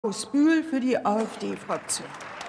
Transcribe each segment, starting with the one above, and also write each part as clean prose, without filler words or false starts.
Bühl für die AfD-Fraktion.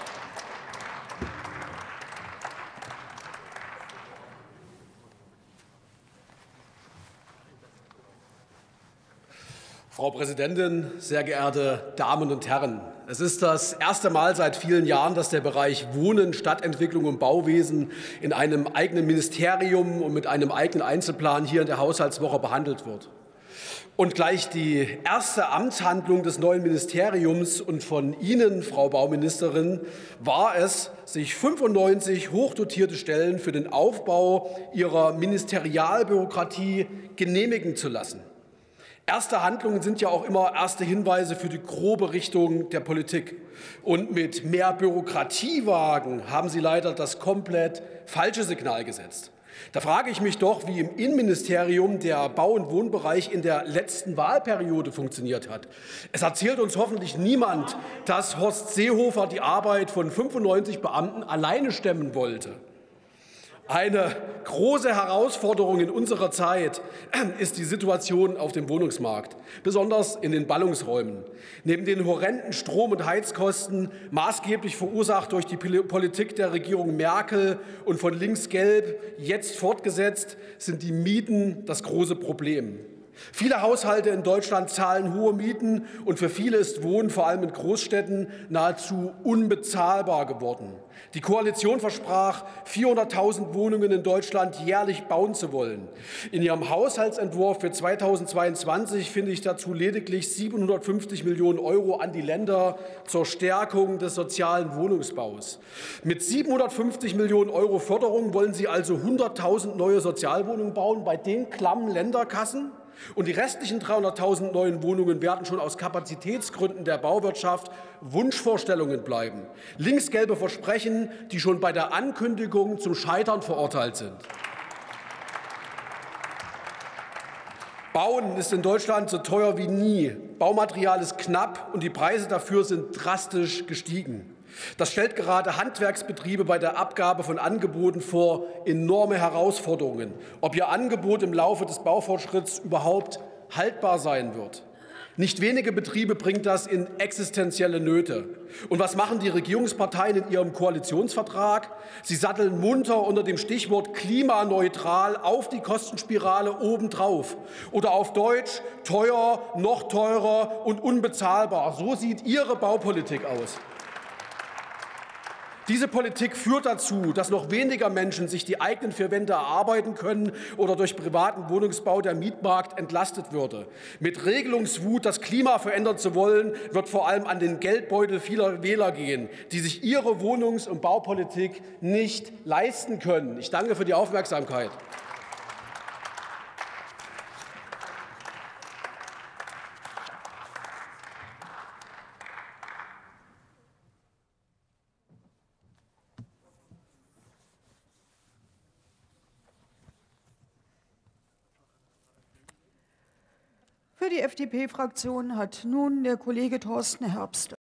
Frau Präsidentin, sehr geehrte Damen und Herren! Es ist das erste Mal seit vielen Jahren, dass der Bereich Wohnen, Stadtentwicklung und Bauwesen in einem eigenen Ministerium und mit einem eigenen Einzelplan hier in der Haushaltswoche behandelt wird. Und gleich die erste Amtshandlung des neuen Ministeriums und von Ihnen, Frau Bauministerin, war es, sich 95 hochdotierte Stellen für den Aufbau Ihrer Ministerialbürokratie genehmigen zu lassen. Erste Handlungen sind ja auch immer erste Hinweise für die grobe Richtung der Politik. Und mit mehr Bürokratiewagen haben Sie leider das komplett falsche Signal gesetzt. Da frage ich mich doch, wie im Innenministerium der Bau- und Wohnbereich in der letzten Wahlperiode funktioniert hat. Es erzählt uns hoffentlich niemand, dass Horst Seehofer die Arbeit von 95 Beamten alleine stemmen wollte. Eine große Herausforderung in unserer Zeit ist die Situation auf dem Wohnungsmarkt, besonders in den Ballungsräumen. Neben den horrenden Strom- und Heizkosten, maßgeblich verursacht durch die Politik der Regierung Merkel und von links-gelb jetzt fortgesetzt, sind die Mieten das große Problem. Viele Haushalte in Deutschland zahlen hohe Mieten, und für viele ist Wohnen, vor allem in Großstädten, nahezu unbezahlbar geworden. Die Koalition versprach, 400.000 Wohnungen in Deutschland jährlich bauen zu wollen. In ihrem Haushaltsentwurf für 2022 finde ich dazu lediglich 750 Millionen € an die Länder zur Stärkung des sozialen Wohnungsbaus. Mit 750 Millionen € Förderung wollen Sie also 100.000 neue Sozialwohnungen bauen bei den klammen Länderkassen? Und die restlichen 300.000 neuen Wohnungen werden schon aus Kapazitätsgründen der Bauwirtschaft Wunschvorstellungen bleiben. Linksgelbe Versprechen, die schon bei der Ankündigung zum Scheitern verurteilt sind. Bauen ist in Deutschland so teuer wie nie. Baumaterial ist knapp und die Preise dafür sind drastisch gestiegen. Das stellt gerade Handwerksbetriebe bei der Abgabe von Angeboten vor enorme Herausforderungen, ob ihr Angebot im Laufe des Baufortschritts überhaupt haltbar sein wird. Nicht wenige Betriebe bringt das in existenzielle Nöte. Und was machen die Regierungsparteien in ihrem Koalitionsvertrag? Sie satteln munter unter dem Stichwort klimaneutral auf die Kostenspirale obendrauf. Oder auf Deutsch teuer, noch teurer und unbezahlbar. So sieht Ihre Baupolitik aus. Diese Politik führt dazu, dass noch weniger Menschen sich die eigenen vier Wände erarbeiten können oder durch privaten Wohnungsbau der Mietmarkt entlastet würde. Mit Regelungswut das Klima verändern zu wollen, wird vor allem an den Geldbeutel vieler Wähler gehen, die sich ihre Wohnungs- und Baupolitik nicht leisten können. Ich danke für die Aufmerksamkeit. Für die FDP-Fraktion hat nun der Kollege Thorsten Herbst